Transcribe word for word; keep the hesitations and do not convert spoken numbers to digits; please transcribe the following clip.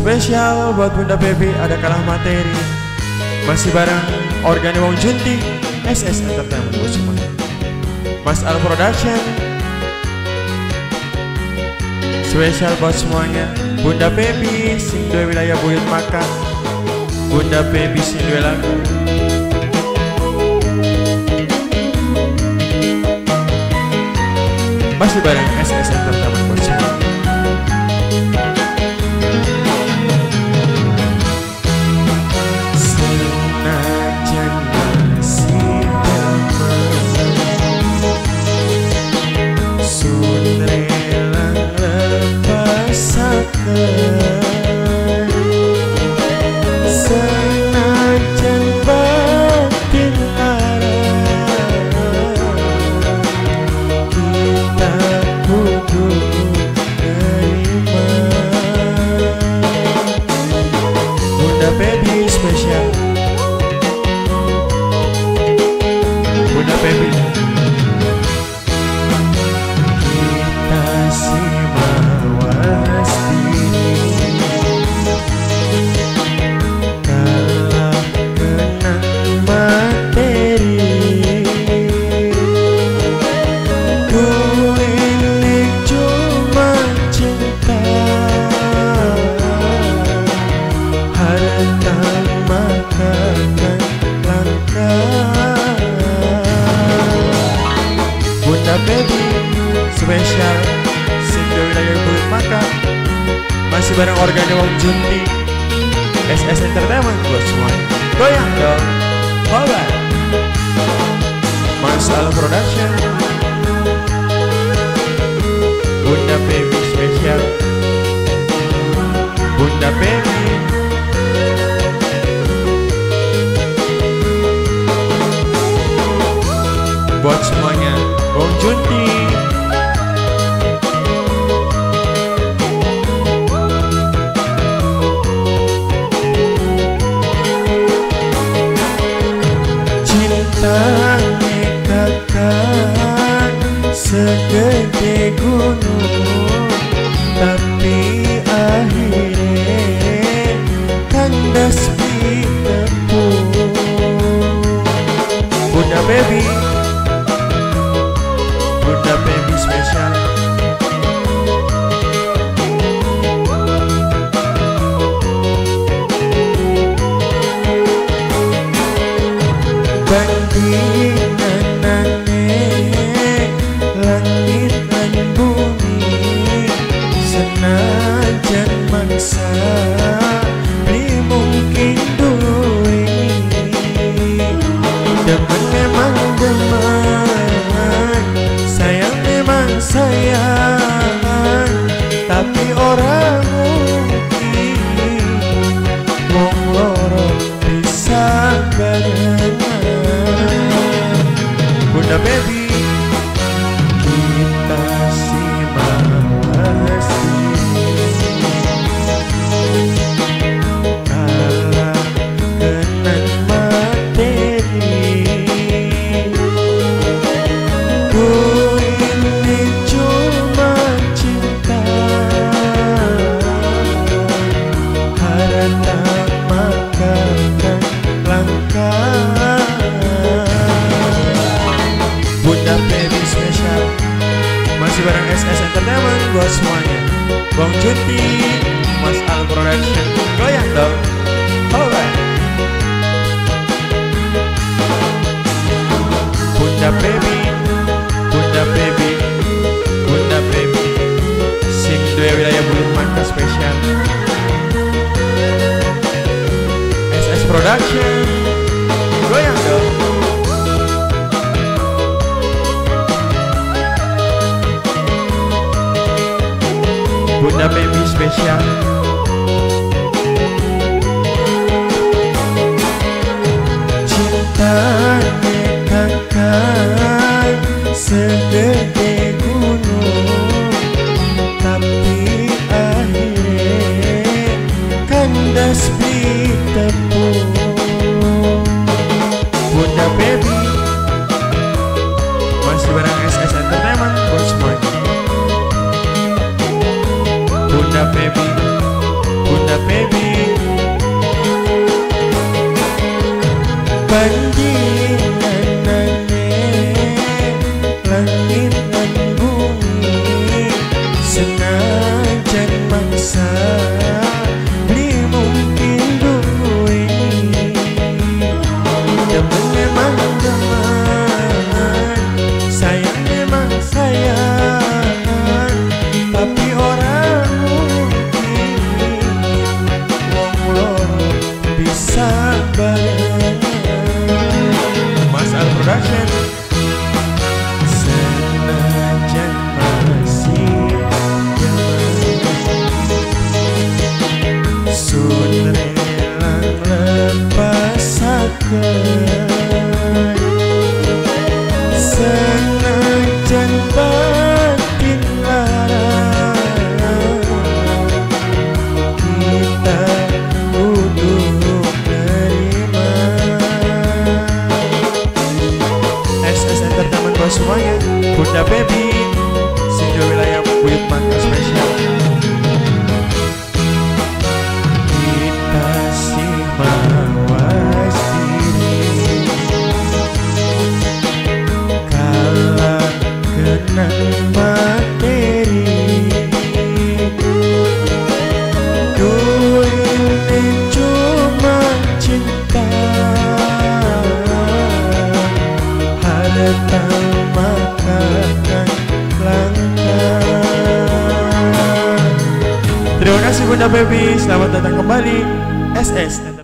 Spesial buat Bunda Baby ada kalah materi. Masih bareng Organi Wong Junti, S S Entertainment buat semuanya. Mas Al Production. Spesial buat semuanya. Bunda Baby sing dua wilayah Buyut Maka. Bunda Baby sing dua lagu. Masih bareng S S Entertainment buat semuanya. Senajan batin lara, kita kudu terima. Bunda Baby spesial. Bunda Baby. Kita simak was diri, kalah kenang materi. Ku ini cuma cinta, harta makanan langkah. Bunda Baby spesial sing dua wilayah Buyut Maka. Masih bareng Organi Wong Junti, S S Entertainment buat semuanya. Goyang dong, alright. Mas Al Production. Bunda Baby spesial. Bunda Baby. Buat semuanya, Wong Junti. Cintanya kakak segede gunung, tapi akhirnya kandas di tepung. Bunda Baby. Bunda Baby spesial. Bandingan aneh langit dan bumi, senajan mangsa beli mungkin dulu ini. Demen memang demen, sayang memang sayang, tapi orang mungkin wong loro bisa barengan. Bunda Baby. Kita simak was diri, kalah kenang materi. Ku ini cuma cinta, harta makanan langkah. Bunda Baby spesial. Masih bareng S S Entertainment buat semuanya. Wong Junti, Mas Al Production. Goyang dong, alright. Bunda Baby. Bunda Baby. Bunda Baby sing dua wilayah Buyut Maka spesial. S S Production. Goyang dong. Bunda Baby spesial. Cintanya kakak segede gunung, tapi akhirnya kandas di tepung. Bunda Baby. Masih bareng S S Entertainment buat semuanya. Bunda Baby. Bunda Baby. Bandinganane langit lan bumi senajan maksa beli mungkin duwe demen memang demen sayang memang sayang tapi orang mungkin wong loro bisa bareng. Mas Al Production. Senajan masih sun relang lepasakeun senajan batin larang kita kudu nerima. S S Entertainment buat semuanya. Bunda Baby, single wilayah Buyut Mangga spesial. Kita sih mawas diri kalah kena materi duit cuma cinta harta makanan langka. Terima kasih Bunda Baby, selamat datang kembali S S